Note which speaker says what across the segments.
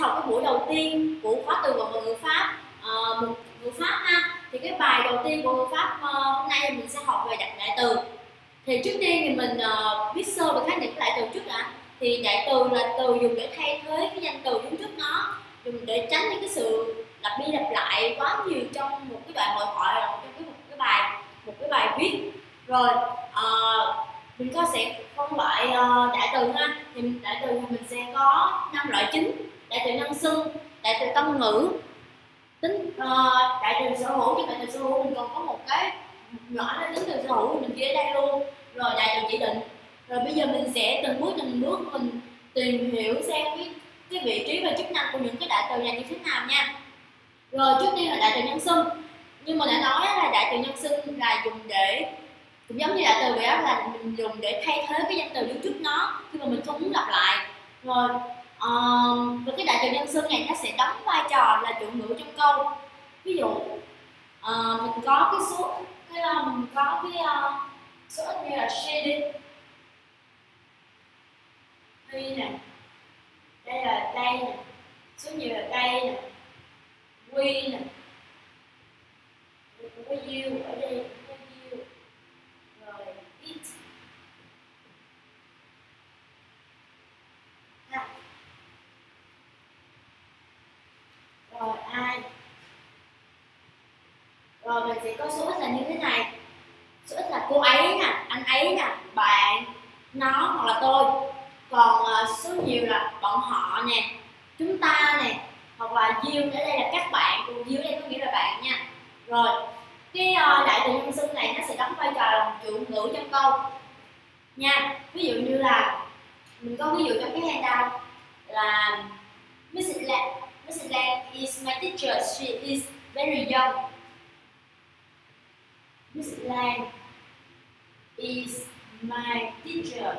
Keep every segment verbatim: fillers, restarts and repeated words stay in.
Speaker 1: học cái buổi đầu tiên của khóa từ vựng và ngữ pháp, uh, một ngữ pháp ha. Thì cái bài đầu tiên của ngữ pháp uh, hôm nay mình sẽ học về đặt đại từ. Thì trước tiên thì mình uh, biết sơ về khái niệm đại từ trước đã. Thì đại từ là từ dùng để thay thế cái danh từ đứng trước nó, dùng để tránh những cái sự lặp đi lặp lại quá nhiều trong một cái đoạn hội thoại hoặc trong cái một cái bài một cái bài viết. Rồi uh, mình có sẽ phân loại uh, đại từ ha. Thì đại từ thì mình sẽ có năm loại chính: đại từ nhân xưng, đại từ tâm ngữ, tính uh, đại từ sở hữu. Chứ đại từ sở hữu mình còn có một cái nhỏ là tính từ sở hữu, mình ghi ở đây luôn. Rồi đại từ chỉ định. Rồi bây giờ mình sẽ từng bước từng bước mình tìm hiểu xem cái cái vị trí và chức năng của những cái đại từ này như thế nào nha. Rồi trước tiên là đại từ nhân xưng. Nhưng mà đã nói là đại từ nhân xưng là dùng để, cũng giống như đại từ vậy đó, là mình dùng để thay thế cái danh từ đứng trước nó khi mà mình không muốn lặp lại. Rồi uh, và cái đại từ nhân xưng này nó sẽ đóng vai trò là chủ ngữ trong câu. Ví dụ uh, mình có cái số cái uh, mình có cái uh, số ít như là she đi, he nè, đây là đây nè, số nhiều là đây nè, we nè, cũng có you ở đây, cũng có you, rồi it. Ha. Rồi ai. Rồi mình sẽ có số ít là như thế này. Số ít là cô ấy nè, anh ấy nè, bạn, nó hoặc là tôi. Còn uh, số nhiều là bọn họ nè, chúng ta nè, hoặc là you ở đây là các bạn, còn you ở đây có nghĩa là bạn nha. Rồi cái uh, đại từ nhân xưng này nó sẽ đóng vai trò là chủ ngữ trong câu nha. Ví dụ như là mình có ví dụ trong cái handout là Miss Lang, Miss Lang is my teacher, she is very young. Miss Lang is my teacher,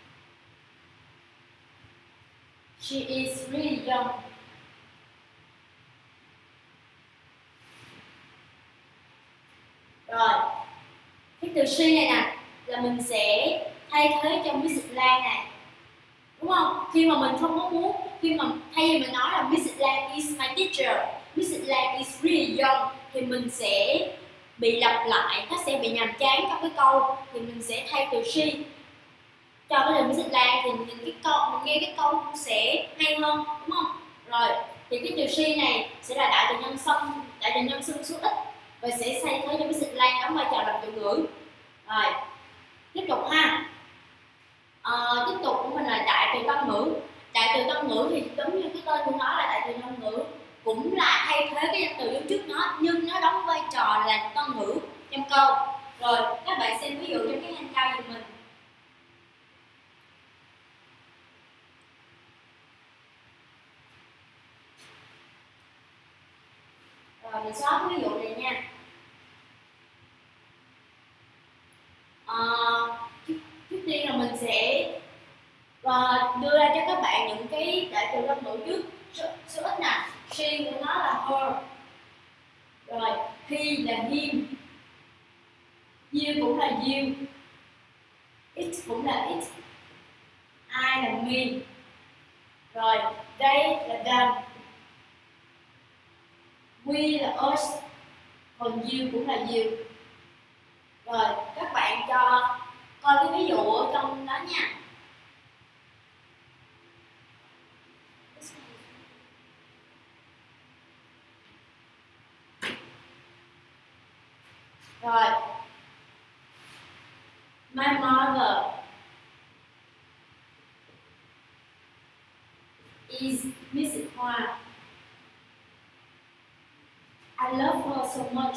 Speaker 1: she is really young. Rồi cái từ she này nè là mình sẽ thay thế cho Miss Lang này, đúng không? Khi mà mình không có muốn, khi mà thay vì mình nói là Miss Lang is my teacher, Miss Lang is really young, thì mình sẽ bị lặp lại, nó sẽ bị nhàm chán trong cái câu, thì mình sẽ thay từ she cho cái từ Miss Lang, thì những cái câu mình nghe cái câu cũng sẽ hay hơn, đúng không? Rồi thì cái từ she này sẽ là đại từ nhân xưng, đại từ nhân xưng số ít, và sẽ thay thế cho Miss Lang đóng vai trò làm chủ ngữ. Rồi tiếp tục ha. À, tiếp tục của mình là đại từ tâm ngữ. Đại từ tâm ngữ thì giống như cái tên của nó là đại từ tâm ngữ, cũng là thay thế cái danh từ đứng trước nó, nhưng nó đóng vai trò là tân ngữ trong câu. Rồi các bạn xem ví dụ trong cái handout của mình. Rồi mình xóa cái ví dụ này nha. À, trước, trước tiên là mình sẽ uh, đưa ra cho các bạn những cái đại từ tâm ngữ trước. Số, số ít nè, she của nó là her, rồi he là him, you cũng là you, it cũng là it, I là me, rồi they là them, we là us, còn you cũng là you. Rồi các bạn cho coi cái ví dụ ở trong đó nha. Rồi my mother is missus Hoa. I love her so much.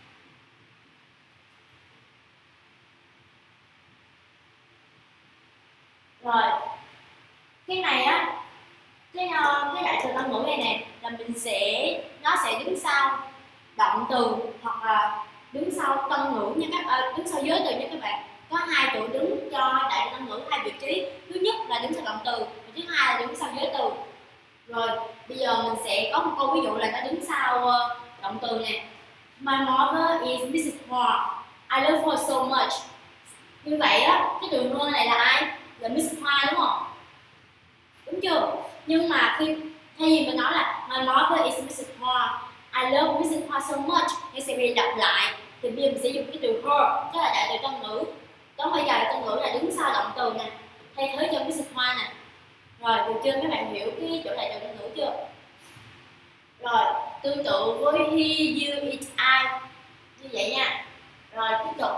Speaker 1: Rồi cái này á, cái uh, cái đại từ tâm ngữ này nè là mình sẽ, nó sẽ đứng sau động từ hoặc là đứng sau tân ngữ nha các bạn, đứng sau giới từ nha các bạn. Có hai chỗ đứng cho đại từ tâm ngữ, hai vị trí. Thứ nhất là đứng sau động từ, và thứ hai là đứng sau giới từ. Rồi bây giờ mình sẽ có một câu ví dụ là nó đứng sau uh, động từ nè. My mother is missus Hoa. I love her so much. Như vậy á, cái từ her này là ai? Là missus Hoa đúng không? Đúng chưa? Nhưng mà khi Thay vì mình nói là my mother is missus Hoa, I love missus Hoa so much, thì sẽ bị lặp lại. Thì bây giờ mình sẽ dùng cái từ her, tức là đại từ tân ngữ. Đó vai trò tân ngữ là đứng sau động từ nè, thay thế cho missus Hoa nè. Rồi, được chưa? Các bạn hiểu cái chỗ đại từ tân ngữ chưa? Rồi, tương tự với he, you, it, I như vậy nha. Rồi, tiếp tục.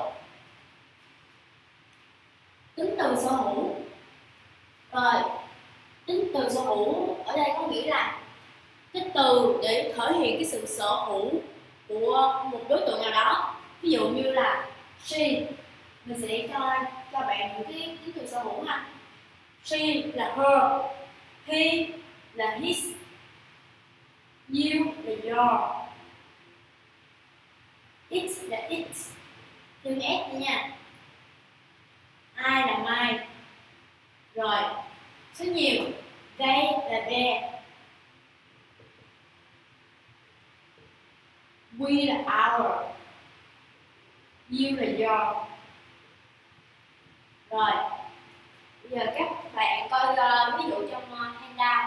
Speaker 1: Tính từ sở hữu. Rồi, tính từ sở hữu ở đây có nghĩa là cái từ để thể hiện cái sự sở hữu của một đối tượng nào đó. Ví dụ như là she, mình sẽ cho cho bạn những cái tính từ sở hữu ha. She là her, he là his, you là your, it là its, thêm s nha. I là mine. Rồi, số nhiều, they là their, we là our, you là your. Rồi, bây giờ các bạn coi uh, ví dụ trong uh, handout.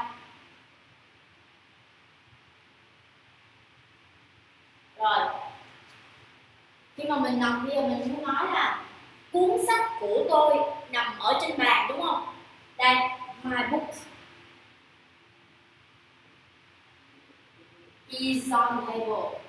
Speaker 1: Rồi, khi mà mình đọc, bây giờ mình muốn nói là cuốn sách của tôi nằm ở trên bàn, đúng không? Đây, my book is on the table,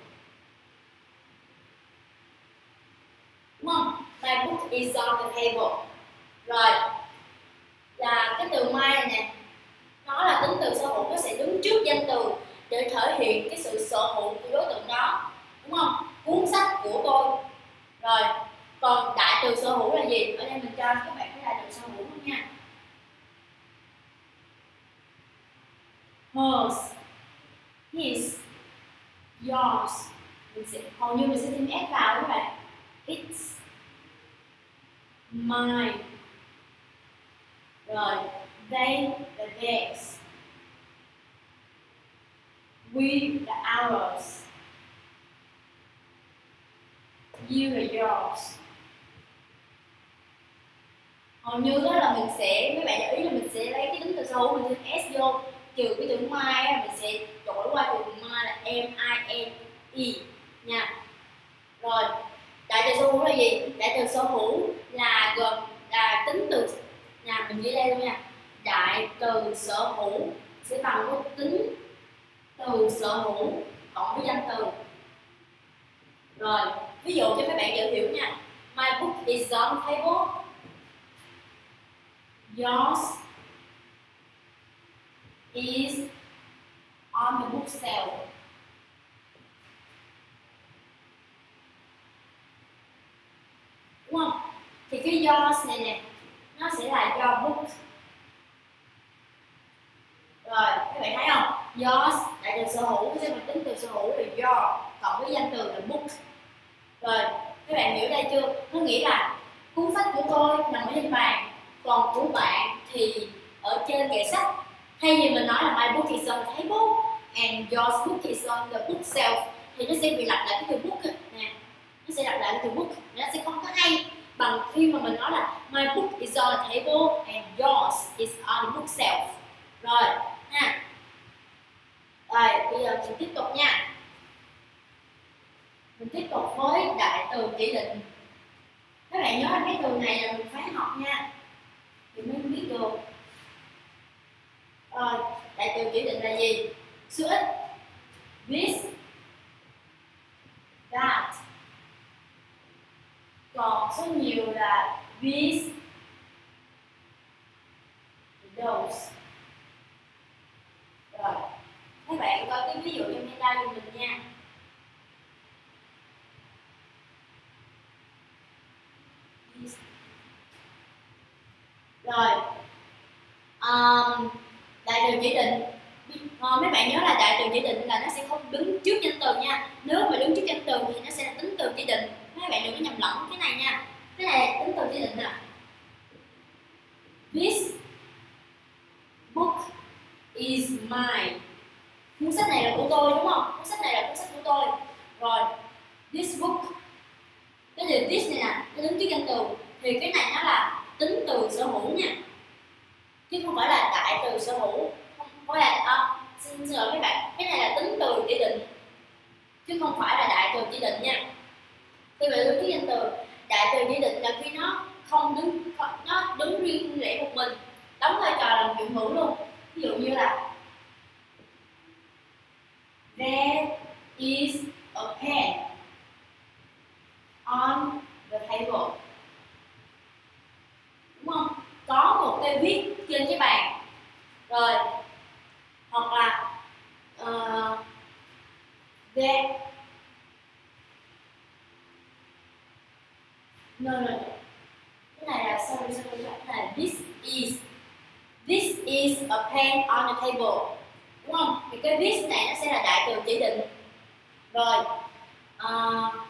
Speaker 1: đúng không? My book is on the table. Rồi, là cái từ my này nè, nó là tính từ sở hữu, nó sẽ đứng trước danh từ để thể hiện cái sự sở hữu của đối tượng đó, đúng không? Cuốn sách của tôi. Rồi, còn đại từ sở hữu là gì? Ở đây mình cho các bạn cái đại từ sở hữu luôn nha. Hers, his, yours. Mình sẽ, hầu như mình sẽ thêm s vào các bạn. It's, mine. Rồi, they là theirs, we là ours, you là yours. Hầu như đó là mình sẽ, mấy bạn để ý là mình sẽ lấy cái tính từ sở hữu mình thêm s vô, trừ cái từ my mình sẽ đổi qua từ my là m i n e nha. Rồi, đại từ sở hữu là gì? Đại từ sở hữu là gồm là tính từ, nhà mình ghi đây luôn nha. Đại từ sở hữu sẽ bằng với tính từ sở hữu cộng với danh từ. Rồi, ví dụ cho các bạn dễ hiểu nha. My book is on the table. Yours is on the bookshelf. Đúng không? Thì cái yours này nè, nó sẽ là your book. Rồi, các bạn thấy không? Yours, đại từ sở hữu, cái mà tính từ sở hữu là your, cộng với danh từ là book. Rồi, các bạn hiểu đây chưa? Có nghĩa là cuốn sách của tôi nằm ở trên bàn, còn của bạn thì ở trên kệ sách. Thay vì mình nói là my book is on the table and your book is on the bookshelf, thì nó sẽ bị lặp lại cái từ book nè, nó sẽ lặp lại cái từ book, nó sẽ không có hay bằng khi mà mình nói là my book is on the table and yours is on the bookshelf. Rồi ha. Rồi bây giờ mình tiếp tục nha. Mình tiếp tục với đại từ chỉ định. Các bạn nhớ là cái từ này là mình phải học nha, thì mới biết được. Rồi, đại từ chỉ định là gì? Số ít, this, that. Còn số nhiều là these, those. Rồi, các bạn coi cái ví dụ trong meta của mình nha. Rồi, um, đại từ chỉ định, à, mấy bạn nhớ là đại từ chỉ định là nó sẽ không đứng trước danh từ nha. Nếu mà đứng trước danh từ thì nó sẽ là tính từ chỉ định. Mấy bạn đừng có nhầm lẫn cái này nha. Cái này là tính từ chỉ định nè. This book is mine. Cuốn sách này là của tôi, đúng không? Cuốn sách này là cuốn sách của tôi. Rồi, this book, cái từ this này nè, nó đứng trước danh từ, thì cái này nó là tính từ sở hữu nha, chứ không phải là đại từ sở hữu. Không phải là à, xin ví dụ như là there is a pen on the table, đúng không? Có một cây viết trên cái bàn. Rồi hoặc là uh, there no, no, no. Cái này là sorry sorry cái này là this is this is a pen on the table, đúng không? Thì cái this này nó sẽ là đại từ chỉ định. Rồi uh,